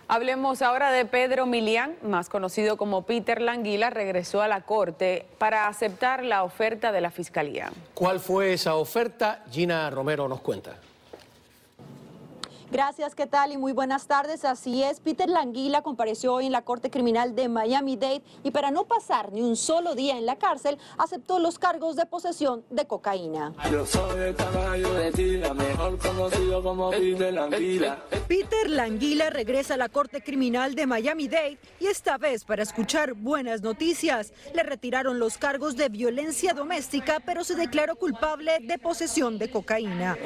Hablemos ahora de Pedro Millán, más conocido como Peter Languila, regresó a la corte para aceptar la oferta de la Fiscalía. ¿Cuál fue esa oferta? Gina Romero nos cuenta. Gracias, ¿qué tal? Y muy buenas tardes. Así es, Peter Languila compareció hoy en la Corte Criminal de Miami-Dade y para no pasar ni un solo día en la cárcel, aceptó los cargos de posesión de cocaína. Yo soy el caballo de tira, mejor conocido como Peter Languila. Peter Languila regresa a la Corte Criminal de Miami-Dade y esta vez para escuchar buenas noticias. Le retiraron los cargos de violencia doméstica, pero se declaró culpable de posesión de cocaína.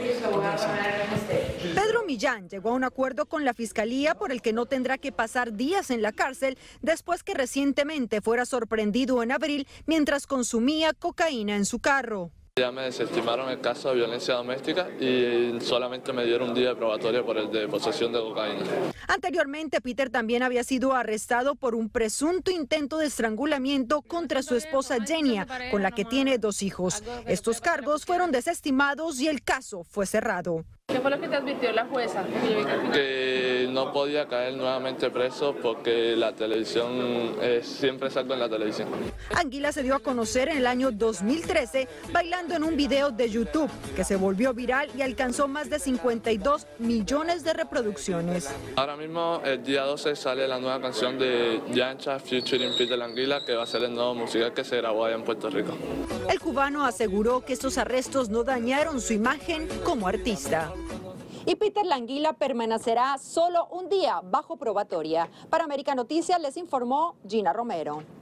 Pedro Millán llegó a un acuerdo con la Fiscalía por el que no tendrá que pasar días en la cárcel después que recientemente fuera sorprendido en abril mientras consumía cocaína en su carro. Ya me desestimaron el caso de violencia doméstica y solamente me dieron un día de probatoria por el de posesión de cocaína. Anteriormente, Peter también había sido arrestado por un presunto intento de estrangulamiento contra su esposa Jenia, con la que tiene 2 hijos. Estos cargos fueron desestimados y el caso fue cerrado. ¿Qué fue lo que te advirtió la jueza? Que no podía caer nuevamente preso porque la televisión, siempre salgo en la televisión. Anguila se dio a conocer en el año 2013 bailando en un video de YouTube que se volvió viral y alcanzó más de 52 millones de reproducciones. Ahora mismo, el día 12, sale la nueva canción de Yancha featuring Peter Languila, que va a ser el nuevo musical que se grabó allá en Puerto Rico. El cubano aseguró que estos arrestos no dañaron su imagen como artista. Y Peter Languila permanecerá solo un día bajo probatoria. Para América Noticias les informó Gina Romero.